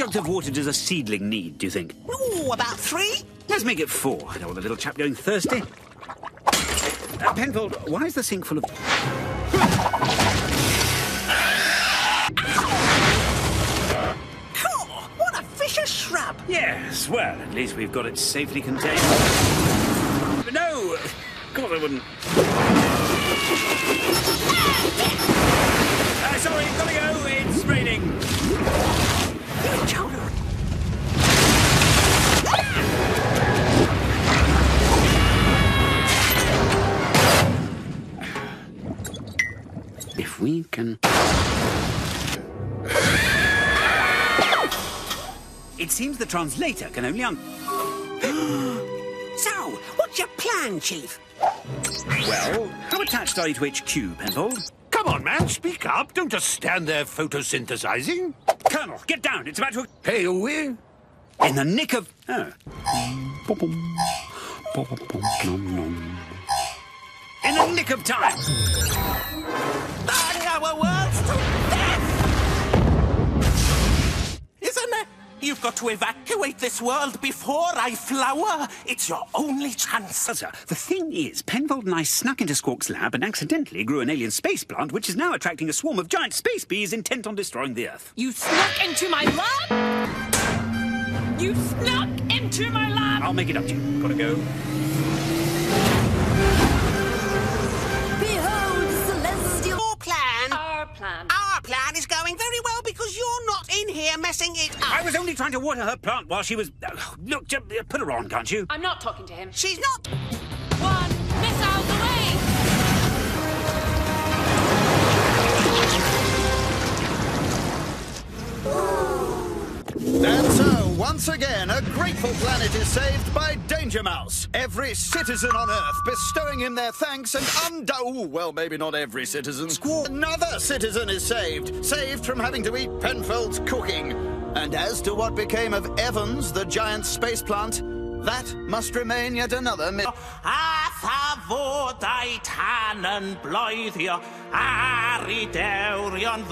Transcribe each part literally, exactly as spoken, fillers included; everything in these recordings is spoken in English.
amount of water does a seedling need, do you think? Ooh, about three? Let's make it four. I don't want the little chap going thirsty. Uh, Penfold, why is the sink full of... Oh, what a vicious shrub! Yes, well, at least we've got it safely contained. But no, of course I wouldn't. Uh, sorry, gotta go. It's raining. Children. If we can... It seems the translator can only un... So, what's your plan, Chief? Well, how attached are you to H Q, Penfold? Come on, man, speak up. Don't just stand there photosynthesizing. Colonel, get down. It's about to... Hey, we? In the nick of... Oh. In the nick of time. Burning our worlds to death! Isn't it? You've got to evacuate this world before I flower. It's your only chance. Well, sir, the thing is, Penfold and I snuck into Squawk's lab and accidentally grew an alien space plant, which is now attracting a swarm of giant space bees intent on destroying the Earth. You snuck into my lab? You snuck into my lab? I'll make it up to you. Gotta go. Behold, celestial... Your plan... Our plan. Our plan is going very well because you're not in here messing it up. I was only trying to water her plant while she was... Uh, look, just, uh, put her on, can't you? I'm not talking to him. She's not... One missile away! And so, once again, a grateful planet is saved by Danger Mouse. Every citizen on Earth bestowing him their thanks and undo... Oh, well, maybe not every citizen. Squaw. Another citizen is saved. Saved from having to eat Penfold's cooking. And as to what became of Evans, the giant space plant, that must remain yet another myth. Athafod ei tan yn bloeddio, ar I dewrion...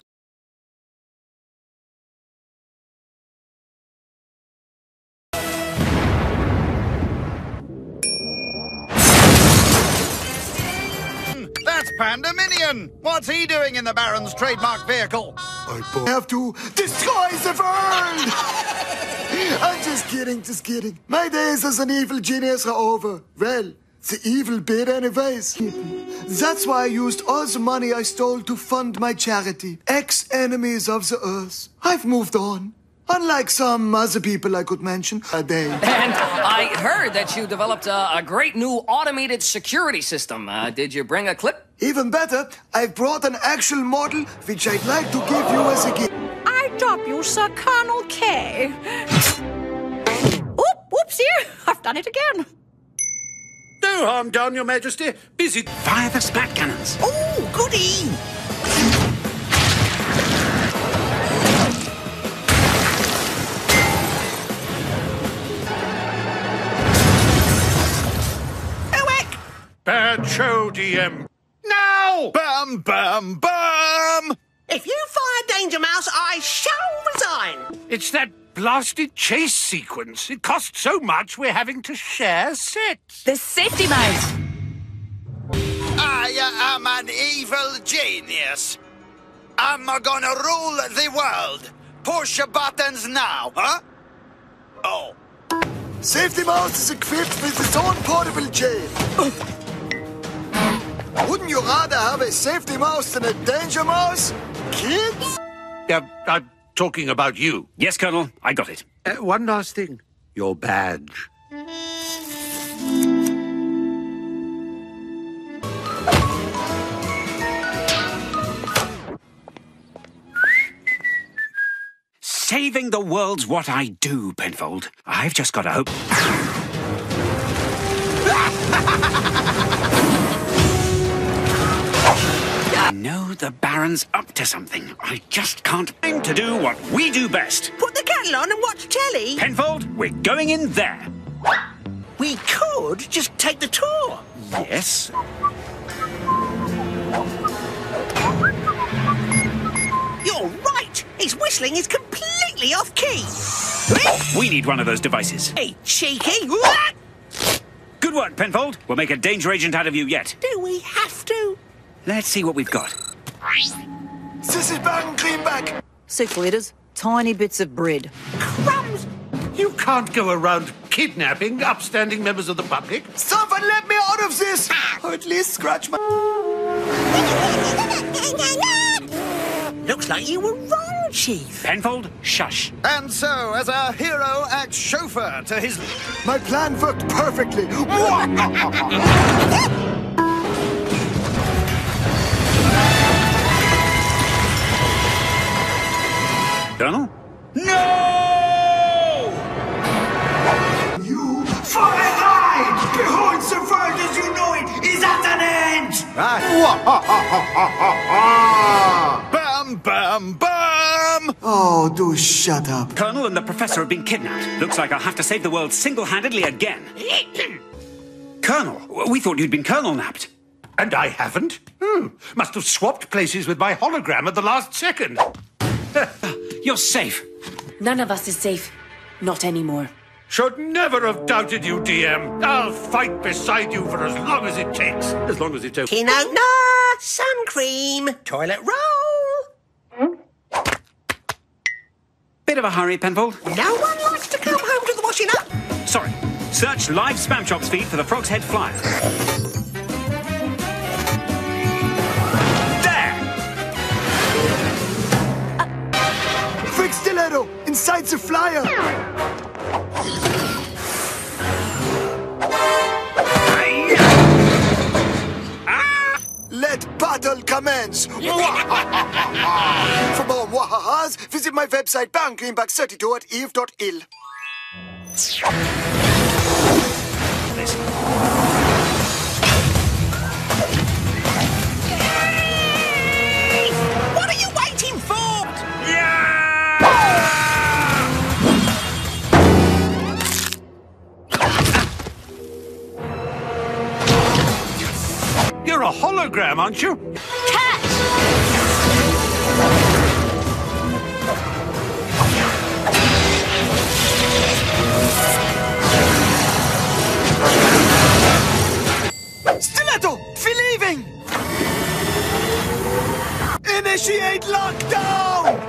That's Pandaminion! What's he doing in the Baron's trademark vehicle? I have to destroy the world! I'm just kidding, just kidding. My days as an evil genius are over. Well, the evil bit anyways. That's why I used all the money I stole to fund my charity, Ex-Enemies of the Earth. I've moved on. Unlike some other people I could mention, a day. And I heard that you developed a, a great new automated security system. Uh, did you bring a clip? Even better, I've brought an actual model which I'd like to give you as a gift. I drop you, Sir Colonel K. Oop, whoopsie, I've done it again. No harm done, Your Majesty. Busy. Fire the spat cannons. Oh, goody! Bad show, D M. Now! Bam, bam, bam! If you fire Danger Mouse, I shall resign. It's that blasted chase sequence. It costs so much we're having to share sets. The safety mouse. I am an evil genius. I'm gonna rule the world. Push your buttons now, huh? Oh. Safety Mouse is equipped with its own portable jail. Wouldn't you rather have a safety mouse than a danger mouse? Kids? Yeah, I'm talking about you. Yes, Colonel, I got it. Uh, one last thing. Your badge. Saving the world's what I do, Penfold. I've just got to hope... I know the Baron's up to something. I just can't aim to do what we do best. Put the kettle on and watch telly. Penfold, we're going in there. We could just take the tour. Yes. You're right. His whistling is completely completely off key. We need one of those devices. Hey, cheeky. Good work, Penfold. We'll make a danger agent out of you yet. Do we have to? Let's see what we've got. This is bang greenback. Six litres, tiny bits of bread. Crumbs. You can't go around kidnapping upstanding members of the public. Someone let me out of this! Or at least scratch my... Looks like you were wrong, Chief. Penfold, shush. And so, as our hero acts chauffeur to his... My plan worked perfectly. Colonel? No! You for a ride! Behold, the world as you know it is at an end! Bam, bam, bam! Oh, do shut up. Colonel and the Professor have been kidnapped. Looks like I'll have to save the world single-handedly again. Colonel, we thought you'd been Colonel-napped. And I haven't. Hmm. Must have swapped places with my hologram at the last second. You're safe. None of us is safe. Not anymore. Should never have doubted you, D M. I'll fight beside you for as long as it takes. As long as it's okay. Pinona, sun cream, toilet roll. Bit of a hurry, Penfold. No one likes to come home to the washing up. Sorry. Search live Spam Chops feed for the Frog's Head flyer. Quick stiletto! Inside the flyer! Let battle commence! For more wahahas, visit my website bang greenback thirty-two at eve dot il. What are you waiting for? You're a hologram, aren't you? Cat! Stiletto! Believing! Initiate lockdown!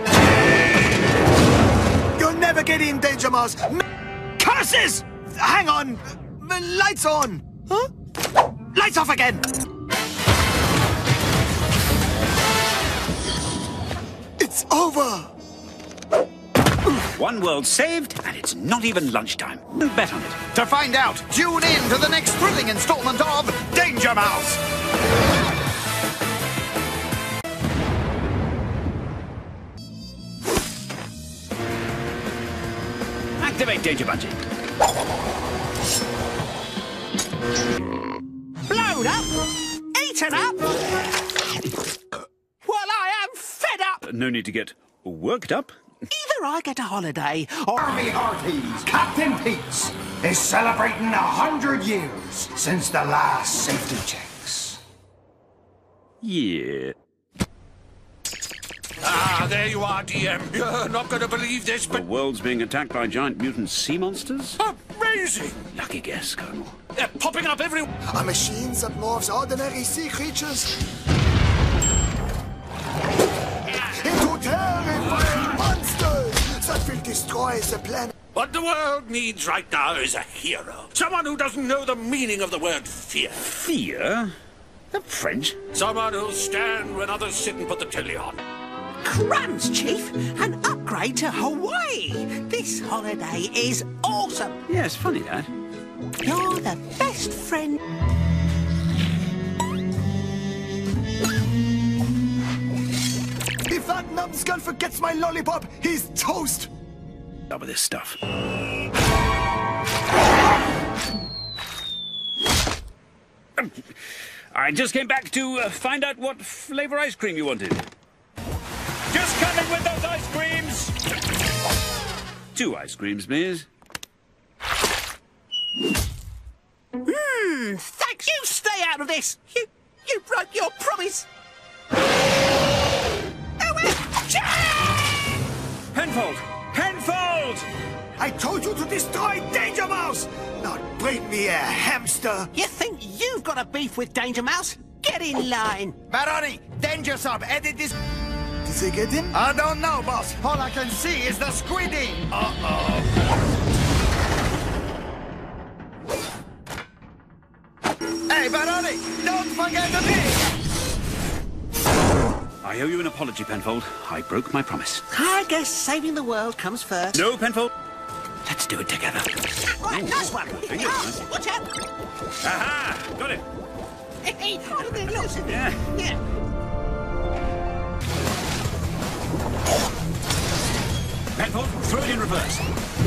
You'll never get in, Danger Mouse! Curses! Hang on! Lights on! Huh? Lights off again! It's over! One world saved, and it's not even lunchtime. Bet on it. To find out, tune in to the next thrilling installment of Danger Mouse! Activate Danger Budget. Blown up, eaten up. Well, I am fed up. No need to get worked up. Either I get a holiday or... Army Hearties, Captain Pete's is celebrating a hundred years since the last safety checks. Yeah. Ah, there you are, D M. You're not going to believe this, The but... world's being attacked by giant mutant sea monsters? Amazing! Lucky guess, Colonel. They're popping up every... A machine that morphs ordinary sea creatures into terrifying monsters that will destroy the planet. What the world needs right now is a hero. Someone who doesn't know the meaning of the word fear. Fear? The French? Someone who'll stand when others sit and put the telly on. Crumbs, Chief. An upgrade to Hawaii. This holiday is awesome. Yeah, it's funny, that. You're the best friend. If that numbskull forgets my lollipop, he's toast! Up with this stuff. I just came back to uh, find out what flavor ice cream you wanted. Just coming with those ice creams! Two ice creams, please. Hmm, thanks. You stay out of this. You, you broke your promise. Penfold! Hey! I told you to destroy Danger Mouse, not bring me a hamster. You think you've got a beef with Danger Mouse? Get in line. Baroni, Danger Sub, edit this. Did they get him? I don't know, boss. All I can see is the squidding. Uh-oh. Hey, Baroni, don't forget the pig! I owe you an apology, Penfold. I broke my promise. I guess saving the world comes first. No, Penfold. Let's do it together. Right, nice one. Thank you. Oh, watch out. Aha! Got it. Hey, look, look. Yeah. Yeah. Penfold, throw it in reverse.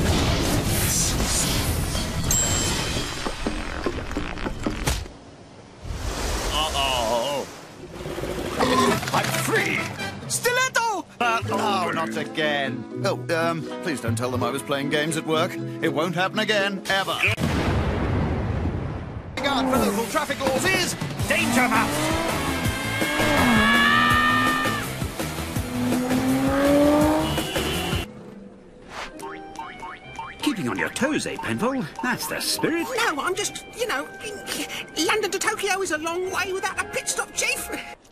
Uh-oh. I'm free. Stiletto! Uh, oh, not again. Oh, um, please don't tell them I was playing games at work. It won't happen again, ever. Regard for local traffic laws is Danger Mouse. Keeping on your toes, eh, Penfold? That's the spirit. No, I'm just, you know, London to Tokyo is a long way without a pit stop, Chief.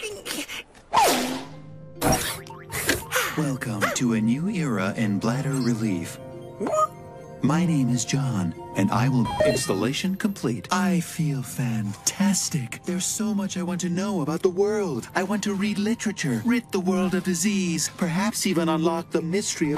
Welcome to a new era in bladder relief. What? My name is John, and I will... Installation complete. I feel fantastic. There's so much I want to know about the world. I want to read literature, rid the world of disease, perhaps even unlock the mystery of...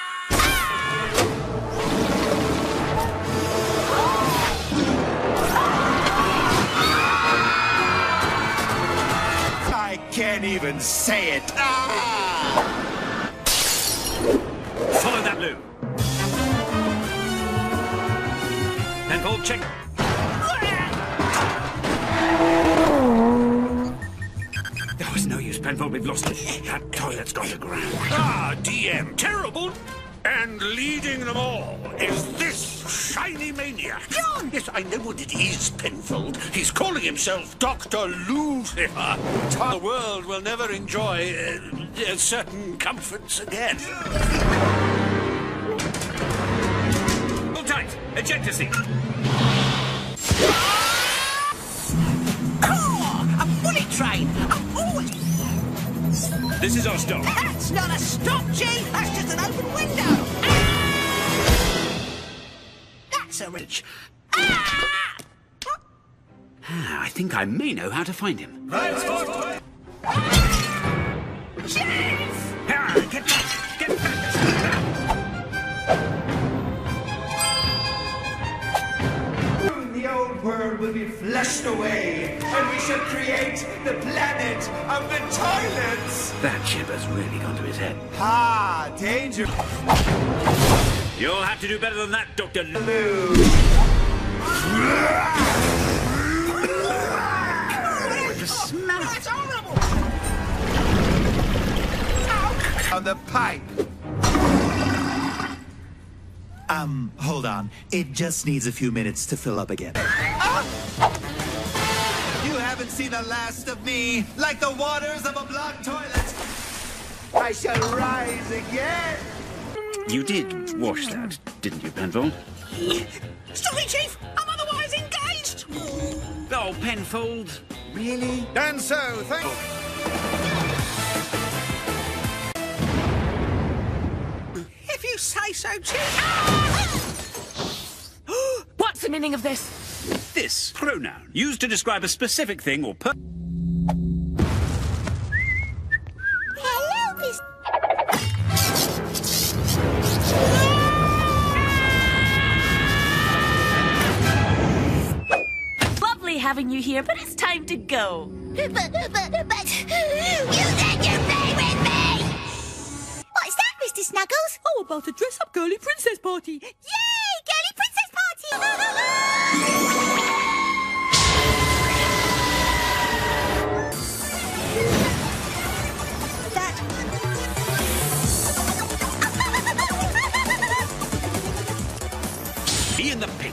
I can't even say it. Ah! Follow that loo. Penfold, check. There was no use, Penfold. We've lost it. That toilet's gone to ground. Ah, D M, terrible! And leading them all is this shiny maniac. John! Yes, I know what it is, Penfold. He's calling himself Doctor Lucifer. The world will never enjoy uh, uh, certain comforts again. Hold tight. Ejector seat. Oh, a bullet train. I'm always... This is our stop. That's not a stop, Chief. That's just an open window. Ah! That's a reach. Ah! Ah, I think I may know how to find him. Chief! Ah, get back! Get back! The old world will be flushed away, and we shall create the planet of the toilets. That chip has really gone to his head. Ah, danger. You'll have to do better than that, Doctor Lou. The smell. That's horrible. On the pipe. Um, hold on. It just needs a few minutes to fill up again. Ah! You haven't seen the last of me, like the waters of a blocked toilet. I shall rise again. You did wash that, didn't you, Penfold? Sorry, Chief. I'm otherwise engaged. Oh, Penfold. Really? And so, thank If you say so, Chief. What's the meaning of this? This pronoun used to describe a specific thing or per... Hello, Miss... Lovely having you here, but it's time to go. But, but, but, you said you'd play with me! What's that, Mister Snuggles? Oh, about a dress-up girly princess party. Yay! Girly princess party! That... He and the pig.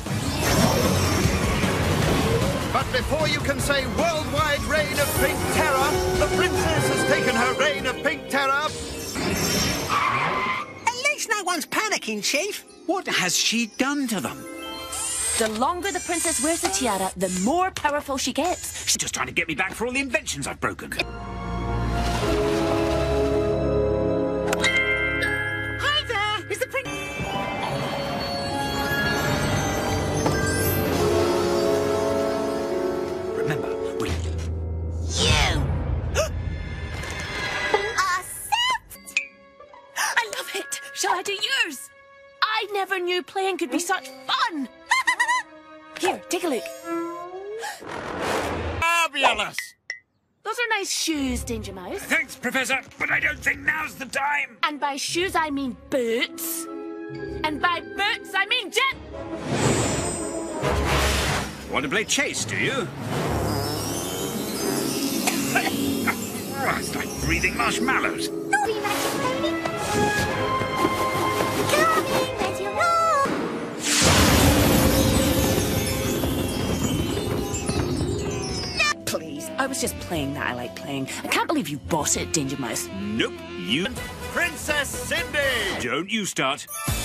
But before you can say worldwide reign of pink terror, the princess has taken her reign of pink terror. At least no one's panicking, Chief. What has she done to them? The longer the princess wears the tiara, the more powerful she gets. She's just trying to get me back for all the inventions I've broken. Hi there! Is the prince... Remember, we... You! I love it! Shall I do yours? I never knew playing could be such fun! Here, take a look. Fabulous! Those are nice shoes, Danger Mouse. Thanks, Professor, but I don't think now's the time. And by shoes, I mean boots. And by boots, I mean jet... Want to play chase, do you? Oh, it's like breathing marshmallows. Naughty magic pony. Coming as you roll. Please, I was just playing that I like playing. I can't believe you bought it, Danger Mouse. Nope, you... Princess Cindy! Don't you start.